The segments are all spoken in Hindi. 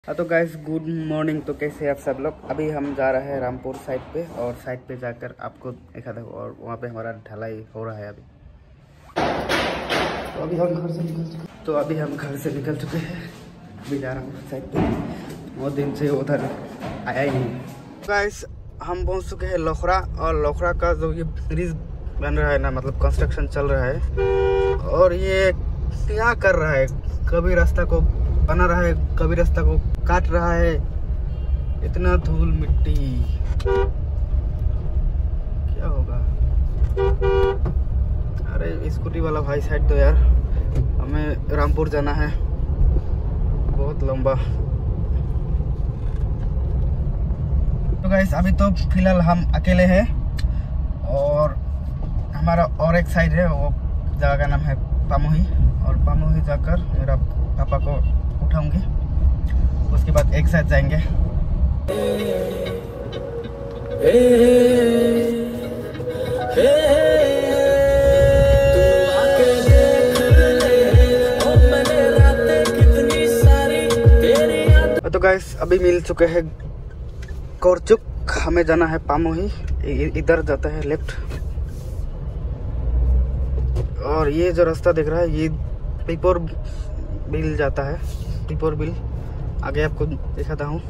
हाँ तो गाइस गुड मॉर्निंग। तो कैसे आप सब लोग। अभी हम जा रहे हैं रामपुर साइड पे और साइड पे जाकर आपको देखा था और वहाँ पे हमारा ढलाई हो रहा है अभी। तो अभी हम घर से निकल चुके हैं। अभी जा रहा हूँ साइड पे। बहुत दिन से उधर आया ही नहीं। गाइस हम पहुँच चुके हैं लोखरा और लोखरा का जो ये ब्रिज बन रहा है ना, मतलब कंस्ट्रक्शन चल रहा है और ये क्या कर रहा है, कभी रास्ता को बना रहा है कभी रास्ता को काट रहा है। इतना धूल मिट्टी क्या होगा। अरे स्कूटी वाला भाई साइड दो यार, हमें रामपुर जाना है बहुत लंबा। तो गाइस अभी तो फिलहाल हम अकेले हैं और हमारा और एक साइड है, वो जगह का नाम है पामोही और पामोही जाकर मेरा पापा को उठाऊंगी, उसके बाद एक साथ जाएंगे। तो गाइस अभी मिल चुके हैं कोरचुक, हमें जाना है पामोही। इधर जाता है लेफ्ट और ये जो रास्ता दिख रहा है ये पीपर बिल जाता है। पीपर बिल आगे आपको दिखाता हूँ।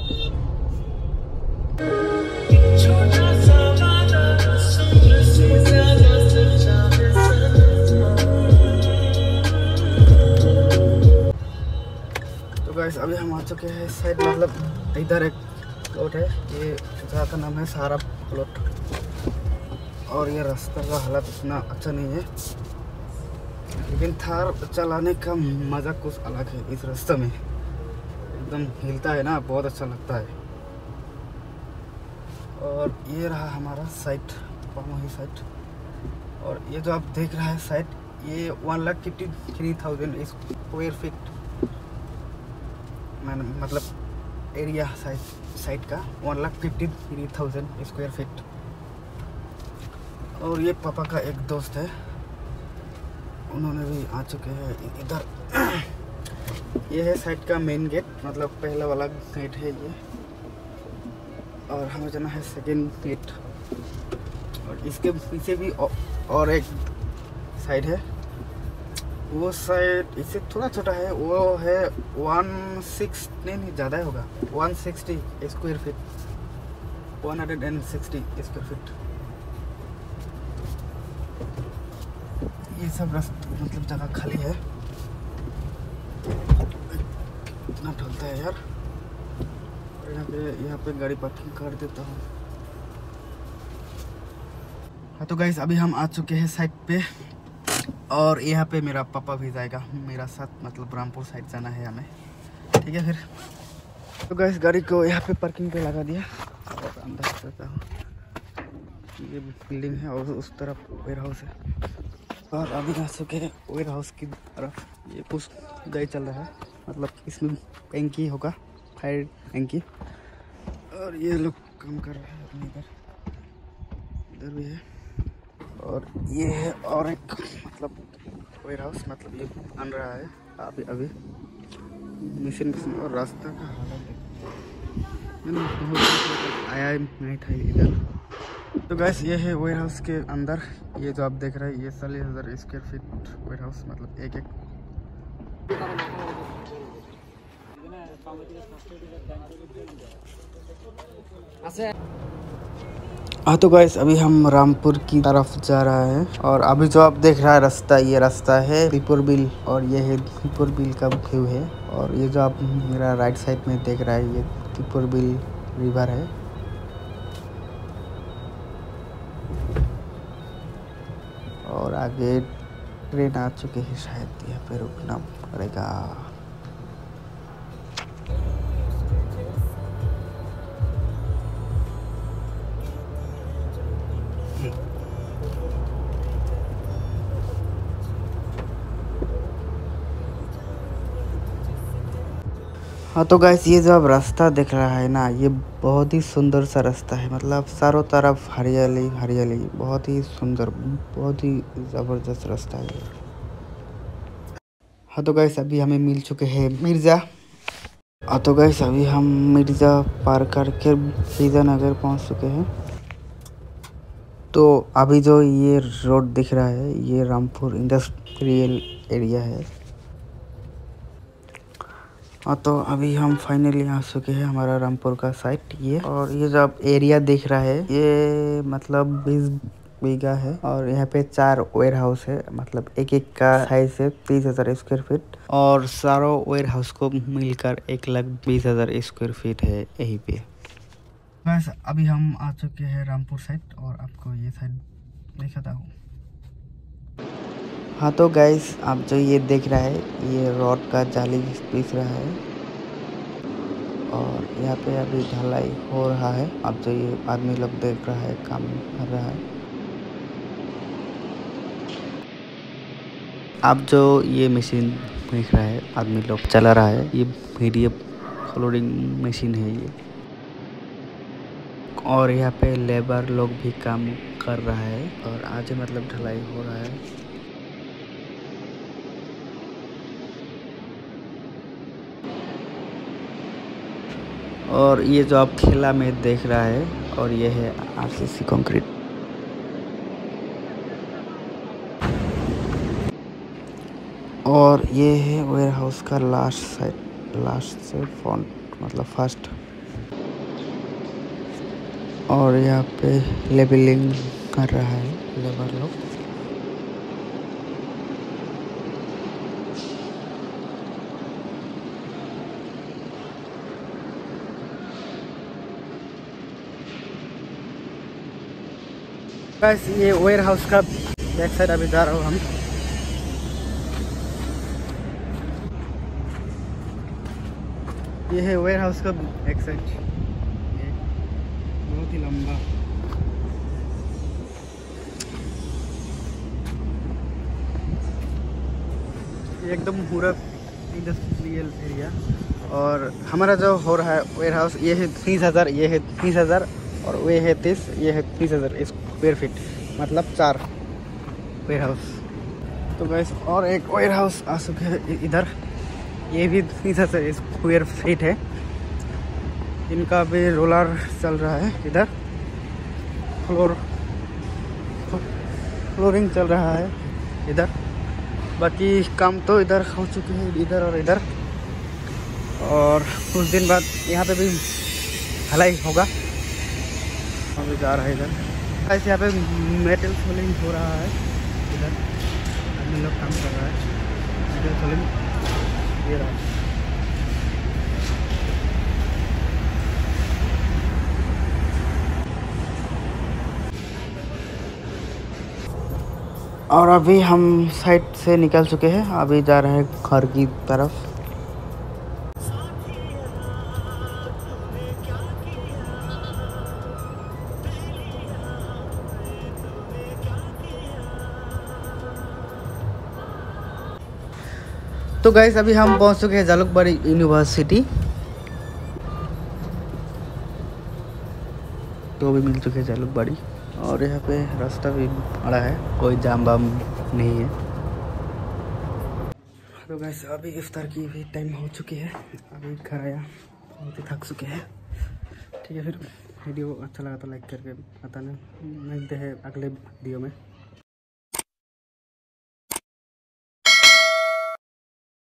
तो गाइस अभी हम आ चुके हैं साइड, मतलब इधर एक प्लॉट है, ये जगह का नाम है सारा प्लॉट और ये रास्ता का हालत इतना अच्छा नहीं है, लेकिन थार चलाने का मज़ा कुछ अलग है। इस रास्ते में एकदम हिलता है ना, बहुत अच्छा लगता है। और ये रहा हमारा साइट, पामोही साइट। और ये जो आप देख रहा है साइट, ये 1,53,000 स्क्वायर फीट, मतलब एरिया साइट का 1,53,000 स्क्वायर फीट। और ये पापा का एक दोस्त है, उन्होंने भी आ चुके हैं इधर। ये है साइट का मेन गेट, मतलब पहला वाला गेट है ये, और हमें जाना है सेकेंड गेट। और इसके पीछे भी और एक साइड है, वो साइड इससे थोड़ा छोटा है, वो है 160 नहीं ज़्यादा होगा, 160 स्क्वायर फीट, 160 स्क्वायर फीट। ये सब रास्ता मतलब जगह खाली है, इतना ढलता है यार। यहाँ पे गाड़ी पार्किंग कर देता हूँ। हाँ तो गाइस अभी हम आ चुके हैं साइड पे और यहाँ पे मेरा पापा भी जाएगा मेरा साथ, मतलब रामपुर साइड जाना है हमें। ठीक है फिर। तो गाइस गाड़ी को यहाँ पे पार्किंग पे लगा दिया और अंदर जाता हूँ। ये बिल्डिंग है और उस तरफ वेयर हाउस है और अभी आ चुके हैं वेयर हाउस की तरफ। ये कुछ गाड़ी चल रहा है, मतलब इसमें टैंकी होगा, फायर टैंकी, और ये लोग काम कर रहे हैं अपने इधर भी है। और ये है और एक मतलब वेयर हाउस, मतलब ये बन रहा है अभी मिशन और रास्ता का हालत मैंने बहुत आया नहीं था इधर। तो गैस ये है वेयर हाउस के अंदर, ये जो आप देख रहे हैं ये 40,000 स्क्वायर फीट वेयर हाउस, मतलब एक हाँ तो गाइस अभी हम रामपुर की तरफ जा रहा है और अभी जो आप देख रहा है रास्ता, ये रास्ता है पीपर बिल और ये है पीपर बिल का व्यू है। और ये जो आप मेरा राइट साइड में देख रहा है ये पीपर बिल रिवर है। और आगे ट्रेन आ चुके हैं, शायद यहाँ पे रुकना पड़ेगा। हाँ तो गाइस ये जो आप रास्ता देख रहा है ना, ये बहुत ही सुंदर सा रास्ता है, मतलब चारों तरफ हरियाली हरियाली, बहुत ही सुंदर, बहुत ही ज़बरदस्त रास्ता है ये। हाँ तो गाइस अभी हमें मिल चुके हैं मिर्ज़ा तो गाइस अभी हम मिर्ज़ा पार करके सीधा नगर पहुंच चुके हैं। तो अभी जो ये रोड दिख रहा है ये रामपुर इंडस्ट्रियल एरिया है। तो अभी हम फाइनली आ चुके हैं हमारा रामपुर का साइट ये। और ये जो आप एरिया दिख रहा है ये मतलब 20 बीघा है और यहाँ पे 4 वेयर हाउस है। मतलब एक एक का साइज है 30,000 स्क्वायर फीट और सारों वेयर हाउस को मिलकर 1,20,000 स्क्वायर फीट है यहीं पे। बस अभी हम आ चुके हैं रामपुर साइट और आपको ये साइड दिखाता हूँ। हाँ तो गाइस आप जो ये देख रहा है ये रॉड का जाली पीस रहा है और यहाँ पे अभी ढलाई हो रहा है। आप जो ये आदमी लोग देख रहा है काम कर रहा है। आप जो ये मशीन देख रहा है आदमी लोग चला रहा है ये वीडियो फ्लोरिंग मशीन है ये। और यहाँ पे लेबर लोग भी काम कर रहा है और आज मतलब ढलाई हो रहा है। और ये जो आप ठेला में देख रहा है और ये है आरसीसी कंक्रीट। और ये है वेयर हाउस का लास्ट साइड, लास्ट से फ्रंट मतलब फर्स्ट। और यहाँ पे लेबलिंग कर रहा है लेबर लोग। बस ये वेयर हाउस का बैक साइड अभी जा रहा हूँ हम। ये है वेयर हाउस का बैक साइड, बहुत ही लंबा। ये एकदम पूरा इंडस्ट्रियल एरिया। और हमारा जो हो रहा है वेयर हाउस ये है 30,000, ये है 30,000 और वे है 30, ये है 30,000 स्क्वायर फीट मतलब 4 वेयर हाउस। तो गैस और एक वेयर हाउस आ चुके हैं इधर, ये भी 30,000 स्क्वायर फीट है। इनका भी रोलर चल रहा है इधर, फ्लोरिंग चल रहा है इधर। बाकी काम तो इधर हो चुके हैं इधर और इधर। और कुछ दिन बाद यहाँ पे भी ढलाई होगा। अभी जा रहा है इधर। ऐसे यहाँ पे मेटल सोलिंग हो रहा है इधर, आदमी लोग काम कर रहा है मेटल सोलिंग ये रहा। और अभी हम साइड से निकल चुके हैं, अभी जा रहे हैं घर की तरफ। तो गाइस अभी हम पहुंच चुके हैं जालुकबाड़ी यूनिवर्सिटी। तो भी मिल चुके हैं जालुकबाड़ी और यहाँ पे रास्ता भी बड़ा है, कोई जाम बाम नहीं है। तो गाइस अभी इफ्तार की भी टाइम हो चुकी है, अभी घर आया, बहुत ही थक चुके हैं। ठीक है, फिर वीडियो अच्छा लगा तो लाइक करके बताना। मिलते हैं अगले वीडियो में।